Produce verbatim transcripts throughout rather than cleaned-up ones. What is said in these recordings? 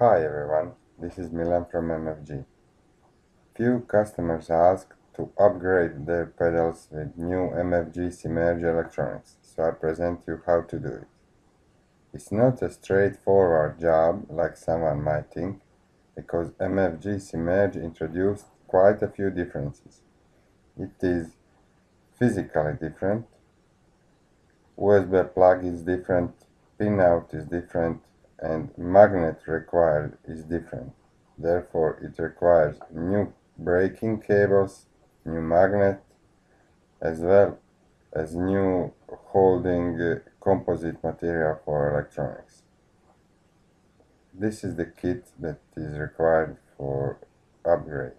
Hi everyone, this is Milan from M F G. Few customers ask to upgrade their pedals with new M F G SiMM8Rge electronics, so I present you how to do it. It's not a straightforward job like someone might think, because M F G SiMM8Rge introduced quite a few differences. It is physically different, U S B plug is different, pinout is different, and magnet required is different. Therefore, it requires new braking cables, new magnet, as well as new holding uh, composite material for electronics. This is the kit that is required for upgrade.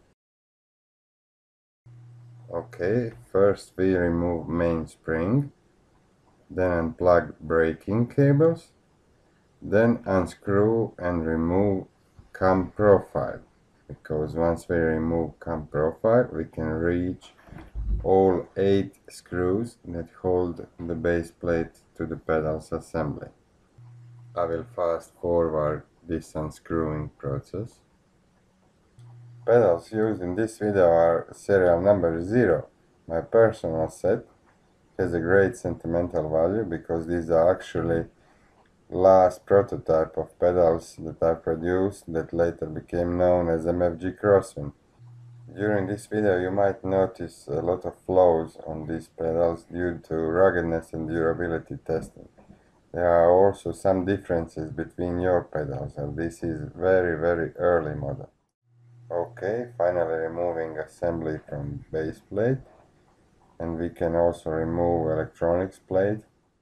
Okay, first we remove main spring, then unplug braking cables, then unscrew and remove cam profile, because once we remove cam profile we can reach all eight screws that hold the base plate to the pedals assembly. I will fast forward this unscrewing process. Pedals used in this video are serial number zero. My personal set has a great sentimental value because these are actually last prototype of pedals that I produced that later became known as M F G Crosswind. During this video you might notice a lot of flaws on these pedals due to ruggedness and durability testing. There are also some differences between your pedals, and this is very very early model. Okay, finally removing assembly from base plate, and we can also remove electronics plate.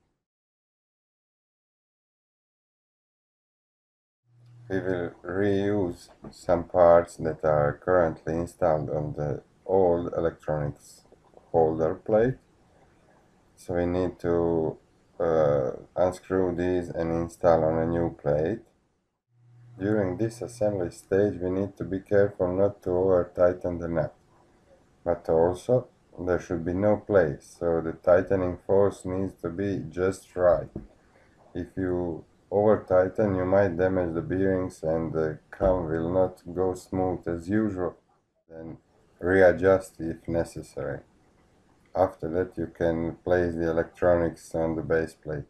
We will reuse some parts that are currently installed on the old electronics holder plate. So we need to uh, unscrew these and install on a new plate. During this assembly stage we need to be careful not to over tighten the nut. But also there should be no play, so the tightening force needs to be just right. If you over tighten you might damage the bearings and the cam will not go smooth as usual. Then readjust if necessary. After that you can place the electronics on the base plate.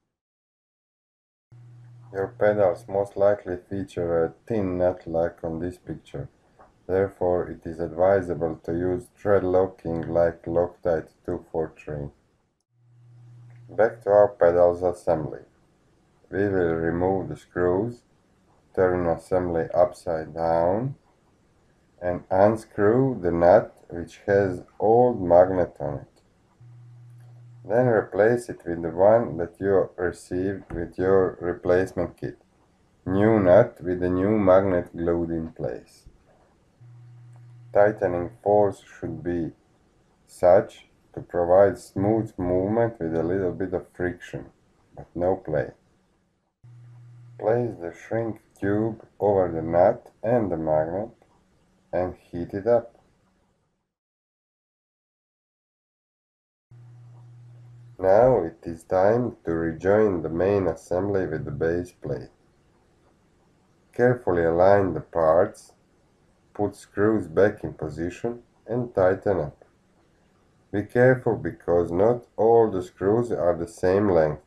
Your pedals most likely feature a thin nut like on this picture. Therefore it is advisable to use thread locking like Loctite two forty-three. Back to our pedals assembly. We will remove the screws, turn assembly upside down, and unscrew the nut which has old magnet on it. Then replace it with the one that you received with your replacement kit. New nut with the new magnet glued in place. Tightening force should be such to provide smooth movement with a little bit of friction, but no play. Place the shrink tube over the nut and the magnet and heat it up. Now it is time to rejoin the main assembly with the base plate. Carefully align the parts, put screws back in position and tighten up. Be careful because not all the screws are the same length.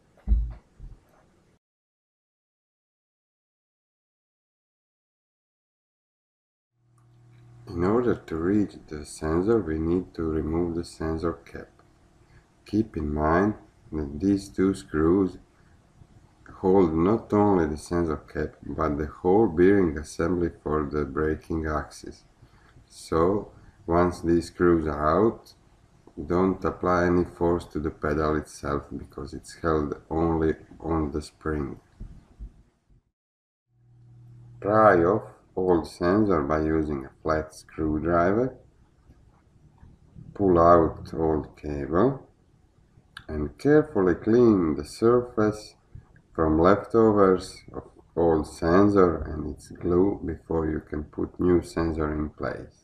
In order to reach the sensor, we need to remove the sensor cap. Keep in mind that these two screws hold not only the sensor cap, but the whole bearing assembly for the braking axis. So, once these screws are out, don't apply any force to the pedal itself, because it's held only on the spring. Pry off old sensor by using a flat screwdriver, pull out old cable, and carefully clean the surface from leftovers of old sensor and its glue before you can put new sensor in place.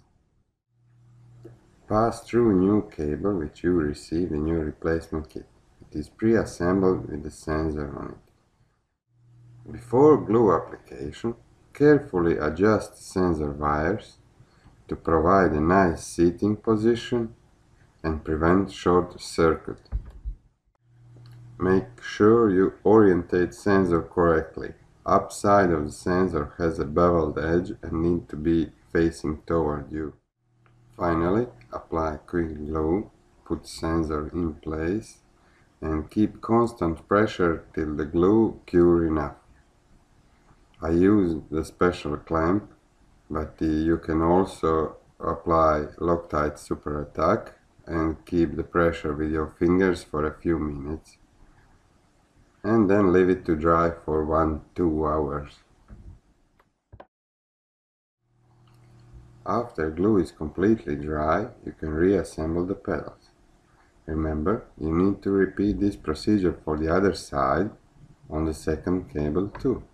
Pass through new cable which you received in your replacement kit. It is pre-assembled with the sensor on it. Before glue application, Carefully adjust sensor wires to provide a nice seating position and prevent short circuit. Make sure you orientate sensor correctly. Upside of the sensor has a beveled edge and need to be facing toward you. Finally, apply quick glue, put sensor in place, and keep constant pressure till the glue cure enough. I use the special clamp, but uh, you can also apply Loctite Super Attack and keep the pressure with your fingers for a few minutes, and then leave it to dry for one to two hours. After glue is completely dry, you can reassemble the pedals. Remember, you need to repeat this procedure for the other side on the second cable too.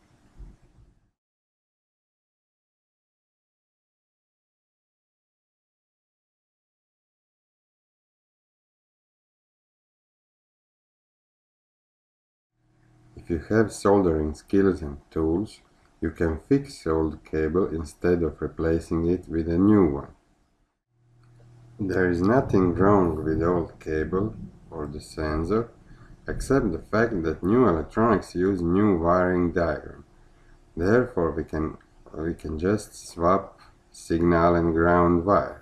If you have soldering skills and tools, you can fix old cable instead of replacing it with a new one. There is nothing wrong with old cable or the sensor, except the fact that new electronics use new wiring diagram. Therefore, we can, we can just swap signal and ground wire.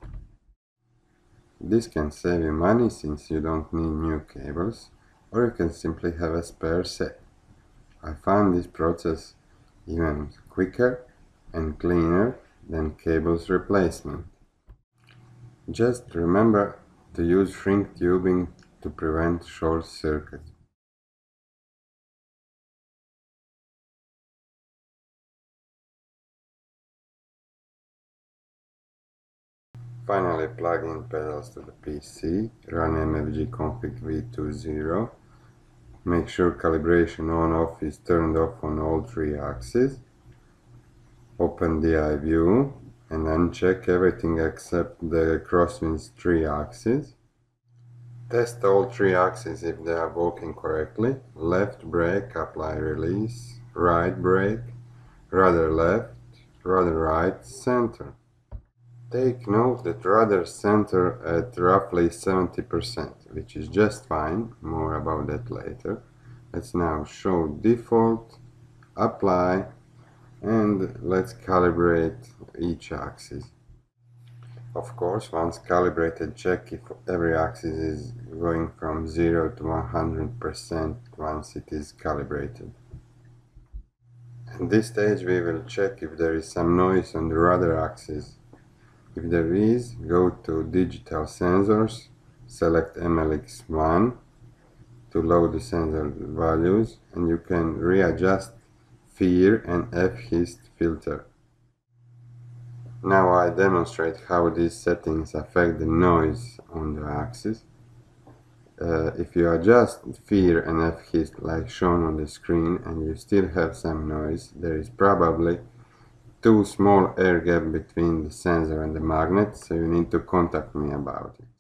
This can save you money since you don't need new cables, or you can simply have a spare set. I find this process even quicker and cleaner than cables replacement. Just remember to use shrink tubing to prevent short circuit. Finally, plug in pedals to the P C, run M F G config V twenty. Make sure calibration on-off is turned off on all three axes. Open the eye view and uncheck everything except the Crosswinds three axes. Test all three axes if they are working correctly. Left brake, apply release. Right brake, rudder left, rudder right, center. Take note that rudder center at roughly seventy percent, which is just fine. More about that later. Let's now show default, apply, and let's calibrate each axis. Of course, once calibrated, check if every axis is going from zero to one hundred percent once it is calibrated. At this stage, we will check if there is some noise on the rudder axis. If there is, go to Digital Sensors, select M L X one to load the sensor values, and you can readjust FEAR and F hist filter. Now I demonstrate how these settings affect the noise on the axis. Uh, if you adjust FEAR and F hist like shown on the screen and you still have some noise, there is probably too small air gap between the sensor and the magnet, so you need to contact me about it.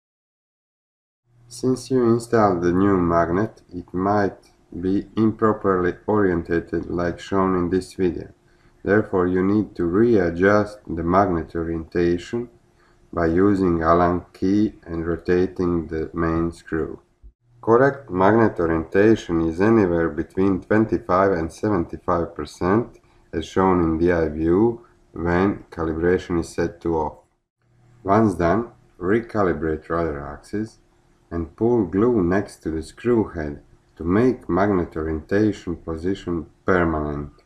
Since you installed the new magnet, it might be improperly orientated like shown in this video. Therefore, you need to readjust the magnet orientation by using Allen key and rotating the main screw. Correct magnet orientation is anywhere between twenty-five and seventy-five percent as shown in the eye view when calibration is set to off. Once done, recalibrate rudder axis and pull glue next to the screw head to make magnet orientation position permanent.